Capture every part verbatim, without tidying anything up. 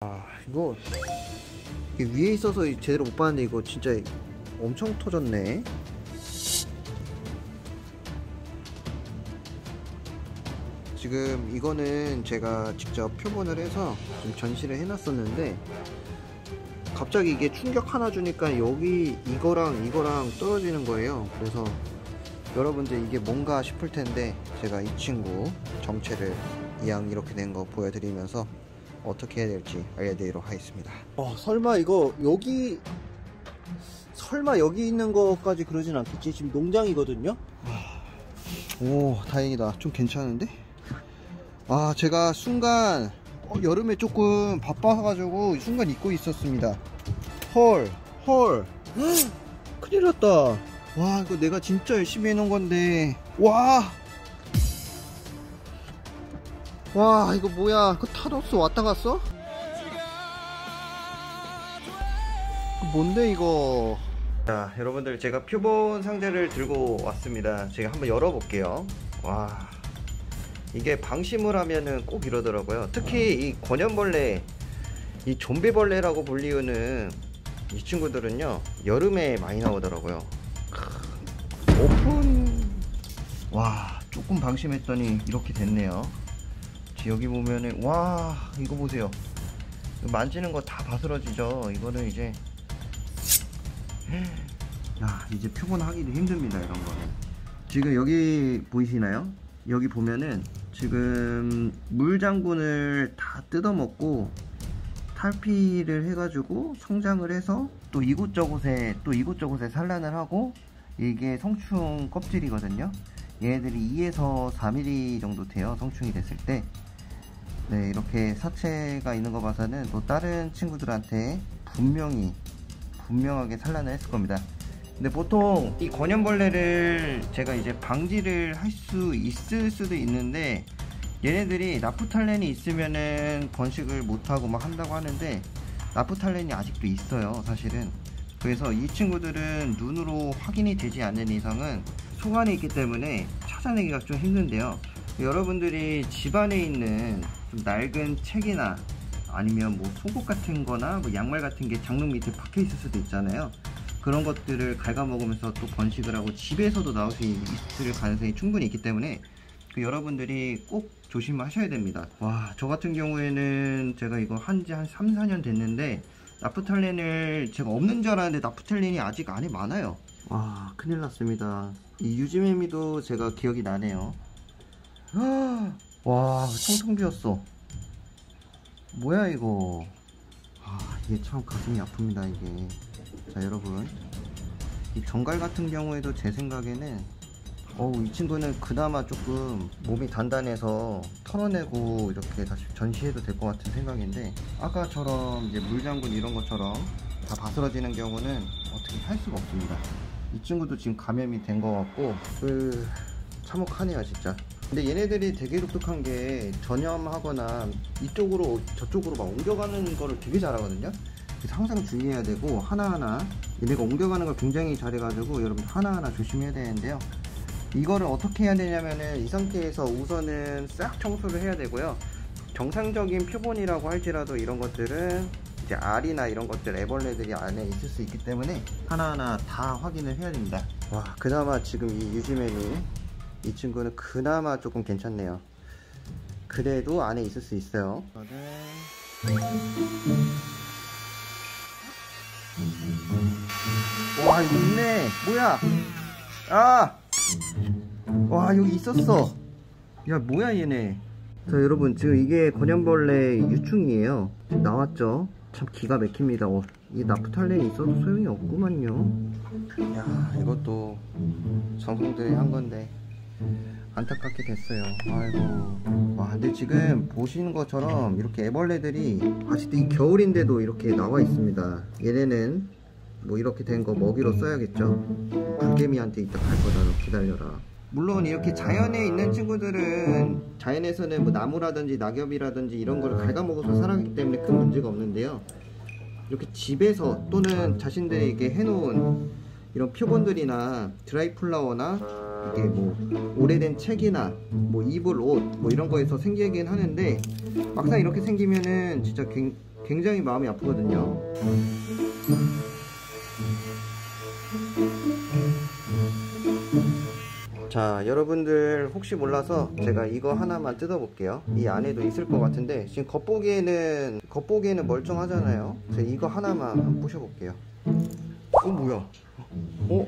아 이거 이게 위에 있어서 제대로 못 봤는데 이거 진짜 엄청 터졌네. 지금 이거는 제가 직접 표본을 해서 좀 전시를 해놨었는데 갑자기 이게 충격 하나 주니까 여기 이거랑 이거랑 떨어지는 거예요. 그래서 여러분들 이게 뭔가 싶을 텐데 제가 이 친구 정체를 이왕 이렇게 된 거 보여드리면서 어떻게 해야 될지 알려드리도록 하겠습니다. 어, 설마 이거 여기 설마 여기 있는 거까지 그러진 않겠지? 지금 농장이거든요. 오 다행이다. 좀 괜찮은데? 아 제가 순간 어, 여름에 조금 바빠가지고 순간 잊고 있었습니다. 헐 헐 큰일 났다. 와 이거 내가 진짜 열심히 해놓은 건데. 와 와 이거 뭐야? 그 타노스 왔다 갔어? 뭔데 이거? 자 여러분들 제가 표본 상자를 들고 왔습니다. 제가 한번 열어볼게요. 와 이게 방심을 하면은 꼭 이러더라고요. 특히 이 권연벌레, 이 좀비벌레라고 불리우는 이 친구들은요 여름에 많이 나오더라고요. 오픈. 와 조금 방심했더니 이렇게 됐네요. 여기 보면은 와 이거 보세요. 만지는 거 다 바스러지죠. 이거는 이제 야 이제 표본하기도 힘듭니다. 이런 거는 지금 여기 보이시나요? 여기 보면은 지금 물장군을 다 뜯어먹고 탈피를 해가지고 성장을 해서 또 이곳저곳에 또 이곳저곳에 산란을 하고, 이게 성충 껍질이거든요. 얘네들이 이에서 사 밀리미터 정도 돼요. 성충이 됐을 때. 네, 이렇게 사체가 있는 거 봐서는 또 다른 친구들한테 분명히 분명하게 산란을 했을 겁니다. 근데 보통 이 권연벌레를 제가 이제 방지를 할 수 있을 수도 있는데, 얘네들이 나프탈렌이 있으면은 번식을 못하고 막 한다고 하는데 나프탈렌이 아직도 있어요 사실은. 그래서 이 친구들은 눈으로 확인이 되지 않는 이상은 속 안에 있기 때문에 찾아내기가 좀 힘든데요. 여러분들이 집안에 있는 좀 낡은 책이나 아니면 뭐 속옷 같은 거나 뭐 양말 같은 게 장롱 밑에 박혀 있을 수도 있잖아요. 그런 것들을 갉아먹으면서 또 번식을 하고 집에서도 나올 수 있을 가능성이 충분히 있기 때문에 그 여러분들이 꼭 조심하셔야 됩니다. 와, 저 같은 경우에는 제가 이거 한지 한 삼, 사 년 됐는데 나프탈렌을 제가 없는 줄 알았는데 나프탈렌이 아직 안에 많아요. 와, 큰일 났습니다. 이 유지매미도 제가 기억이 나네요. 와, 텅텅 비었어. 뭐야 이거. 아, 이게 참 가슴이 아픕니다 이게. 자 여러분, 이 정갈 같은 경우에도 제 생각에는 어우 이 친구는 그나마 조금 몸이 단단해서 털어내고 이렇게 다시 전시해도 될 것 같은 생각인데, 아까처럼 이제 물장군 이런 것처럼 다 바스러지는 경우는 어떻게 할 수가 없습니다. 이 친구도 지금 감염이 된 것 같고 그 참혹하네요 진짜. 근데 얘네들이 되게 독특한 게 전염하거나 이쪽으로 저쪽으로 막 옮겨가는 거를 되게 잘하거든요. 그래서 항상 주의해야 되고, 하나하나 얘네가 옮겨가는 걸 굉장히 잘해가지고 여러분 하나하나 조심해야 되는데요. 이거를 어떻게 해야 되냐면은 이 상태에서 우선은 싹 청소를 해야 되고요. 정상적인 표본이라고 할지라도 이런 것들은 이제 알이나 이런 것들, 애벌레들이 안에 있을 수 있기 때문에 하나하나 다 확인을 해야 됩니다. 와, 그나마 지금 이 유지맨이, 이 친구는 그나마 조금 괜찮네요. 그래도 안에 있을 수 있어요. 와, 여기 있네. 뭐야? 아! 와, 여기 있었어. 야, 뭐야 얘네. 자 여러분, 지금 이게 권연벌레 유충이에요. 나왔죠? 참 기가 막힙니다. 어, 이 나프탈렌이 있어도 소용이 없구만요. 야, 이것도 정성들이 한 건데 안타깝게 됐어요. 아이고. 와, 근데 지금 보시는 것처럼 이렇게 애벌레들이 아직도 이 겨울인데도 이렇게 나와 있습니다. 얘네는 뭐 이렇게 된 거 먹이로 써야겠죠. 불개미한테 이따 갈 거다. 너 기다려라. 물론 이렇게 자연에 있는 친구들은, 자연에서는 뭐 나무라든지 낙엽이라든지 이런 거를 갉아먹어서 살아가기 때문에 큰 문제가 없는데요. 이렇게 집에서 또는 자신들에게 해놓은 이런 표본들이나 드라이 플라워나 이게 뭐 오래된 책이나 뭐 입을 옷 뭐 이런 거에서 생기긴 하는데, 막상 이렇게 생기면은 진짜 굉장히 마음이 아프거든요. 자, 여러분들 혹시 몰라서 제가 이거 하나만 뜯어 볼게요. 이 안에도 있을 것 같은데 지금 겉보기에는 겉보기에는 멀쩡하잖아요. 제가 이거 하나만 한번 부셔 볼게요. 어, 뭐야? 어?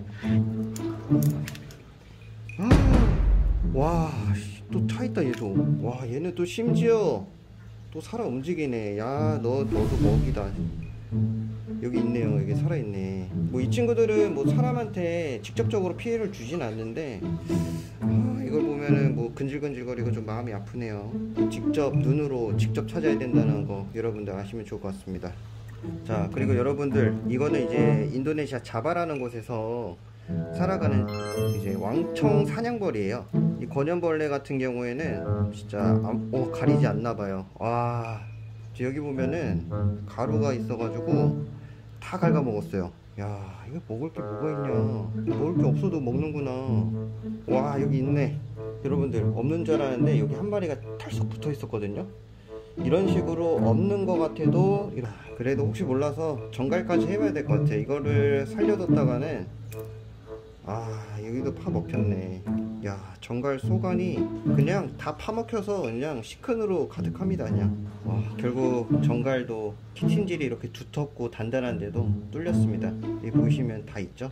아, 와, 또 차있다 얘도. 와, 얘는 또 심지어 또 살아 움직이네. 야, 너 너도 먹이다. 여기 있네요. 여기 살아있네. 뭐 이 친구들은 뭐 사람한테 직접적으로 피해를 주진 않는데, 아, 이걸 보면은 뭐 근질근질거리고 좀 마음이 아프네요. 직접 눈으로 직접 찾아야 된다는 거 여러분들 아시면 좋을 것 같습니다. 자, 그리고 여러분들, 이거는 이제 인도네시아 자바라는 곳에서 살아가는 이제 왕청 사냥벌이에요. 이 권연벌레 같은 경우에는 진짜 어, 가리지 않나봐요. 와, 여기 보면은 가루가 있어가지고 다 갉아먹었어요. 야, 이거 먹을 게 뭐가 있냐. 먹을 게 없어도 먹는구나. 와, 여기 있네. 여러분들, 없는 줄 알았는데 여기 한 마리가 털썩 붙어 있었거든요. 이런 식으로 없는 것 같아도, 그래도 혹시 몰라서 정갈까지 해봐야 될 것 같아. 이거를 살려뒀다가는, 아, 여기도 파먹혔네. 야, 정갈 소관이 그냥 다 파먹혀서 그냥 시큰으로 가득합니다. 그냥 와, 결국 정갈도 키친질이 이렇게 두텁고 단단한데도 뚫렸습니다. 여기 보시면 다 있죠.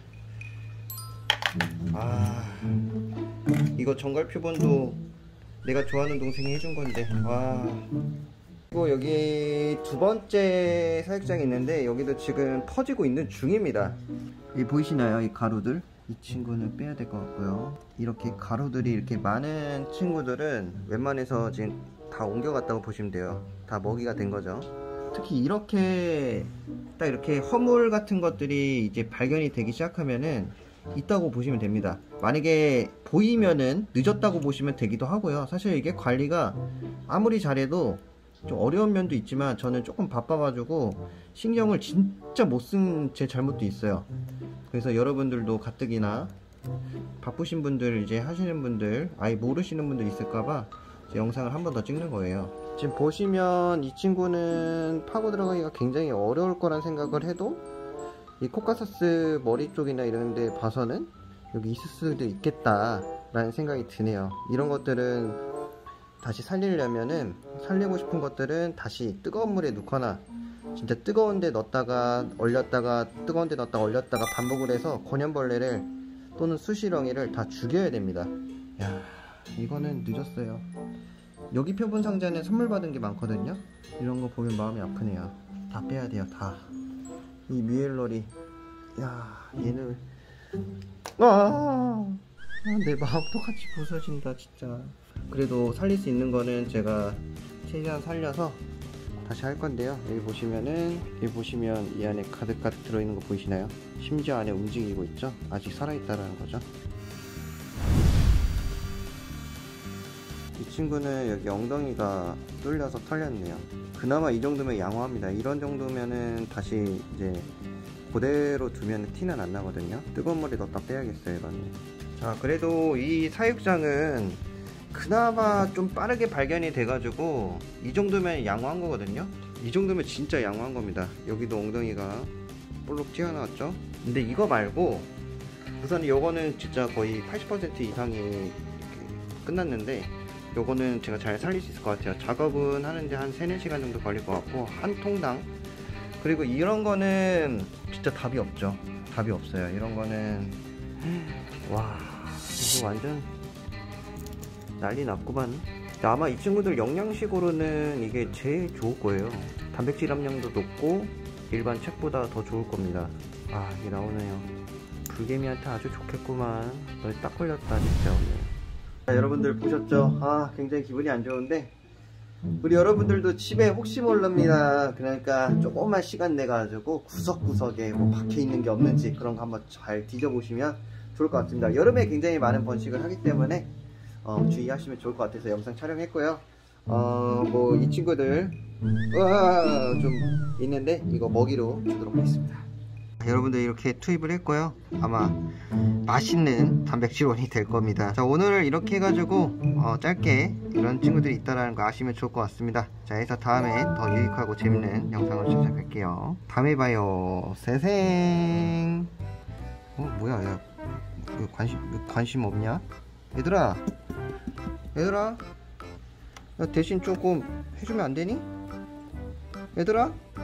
아, 이거 정갈 표본도 내가 좋아하는 동생이 해준 건데. 와, 그리고 여기 두 번째 사육장이 있는데 여기도 지금 퍼지고 있는 중입니다. 여기 보이시나요? 이 가루들? 이 친구는 빼야 될 것 같고요. 이렇게 가루들이 이렇게 많은 친구들은 웬만해서 지금 다 옮겨갔다고 보시면 돼요. 다 먹이가 된 거죠. 특히 이렇게 딱 이렇게 허물 같은 것들이 이제 발견이 되기 시작하면은 있다고 보시면 됩니다. 만약에 보이면은 늦었다고 보시면 되기도 하고요. 사실 이게 관리가 아무리 잘해도 좀 어려운 면도 있지만 저는 조금 바빠가지고 신경을 진짜 못 쓴 제 잘못도 있어요. 그래서 여러분들도 가뜩이나 바쁘신 분들, 이제 하시는 분들, 아예 모르시는 분들 있을까봐 영상을 한 번 더 찍는 거예요. 지금 보시면 이 친구는 파고 들어가기가 굉장히 어려울 거란 생각을 해도 이 코카사스 머리 쪽이나 이런 데 봐서는 여기 있을 수도 있겠다 라는 생각이 드네요. 이런 것들은 다시 살리려면은, 살리고 싶은 것들은 다시 뜨거운 물에 넣거나 진짜 뜨거운 데 넣었다가 얼렸다가 뜨거운 데 넣었다가 얼렸다가 반복을 해서 권연벌레를 또는 수시렁이를 다 죽여야 됩니다. 야, 이거는 늦었어요. 여기 표본 상자는 선물 받은 게 많거든요. 이런 거 보면 마음이 아프네요. 다 빼야 돼요. 다. 이 뮤엘러리, 야, 얘는 아, 내 마음도 같이 부서진다 진짜. 그래도 살릴 수 있는 거는 제가 최대한 살려서 다시 할 건데요. 여기 보시면은, 여기 보시면 이 안에 가득가득 들어있는 거 보이시나요? 심지어 안에 움직이고 있죠? 아직 살아있다라는 거죠. 이 친구는 여기 엉덩이가 뚫려서 털렸네요. 그나마 이 정도면 양호합니다. 이런 정도면은 다시 이제 그대로 두면 티는 안 나거든요. 뜨거운 물에 넣었다 빼야겠어요, 이거는. 자, 그래도 이 사육장은 그나마 좀 빠르게 발견이 돼가지고 이 정도면 양호한 거거든요. 이 정도면 진짜 양호한 겁니다. 여기도 엉덩이가 볼록 튀어나왔죠. 근데 이거 말고 우선 요거는 진짜 거의 팔십 퍼센트 이상이 끝났는데, 요거는 제가 잘 살릴 수 있을 것 같아요. 작업은 하는데 한 세네 시간 정도 걸릴 것 같고, 한 통당. 그리고 이런 거는 진짜 답이 없죠. 답이 없어요. 이런 거는 와, 이거 완전 난리 났구만. 아마 이 친구들 영양식으로는 이게 제일 좋을 거예요. 단백질 함량도 높고 일반 책보다 더 좋을 겁니다. 아, 이게 나오네요. 불개미한테 아주 좋겠구만. 너 딱 걸렸다 진짜 오늘. 자, 여러분들 보셨죠? 아, 굉장히 기분이 안 좋은데, 우리 여러분들도 집에 혹시 모릅니다. 그러니까 조금만 시간 내가지고 구석구석에 뭐 박혀있는 게 없는지 그런 거 한번 잘 뒤져보시면 좋을 것 같습니다. 여름에 굉장히 많은 번식을 하기 때문에 어, 주의하시면 좋을 것 같아서 영상 촬영했고요. 어, 뭐 이 친구들 으아, 좀 있는데 이거 먹이로 주도록 하겠습니다. 여러분들 이렇게 투입을 했고요. 아마 맛있는 단백질원이 될 겁니다. 자, 오늘 이렇게 해가지고 어, 짧게 이런 친구들이 있다라는 거 아시면 좋을 것 같습니다. 자, 해서 다음에 더 유익하고 재밌는 영상을 찾아뵐게요. 다음에 봐요. 세생. 어 뭐야, 야 왜 관심 왜 관심 없냐? 얘들아, 얘들아, 야, 대신 조금 해주면 안 되니? 얘들아.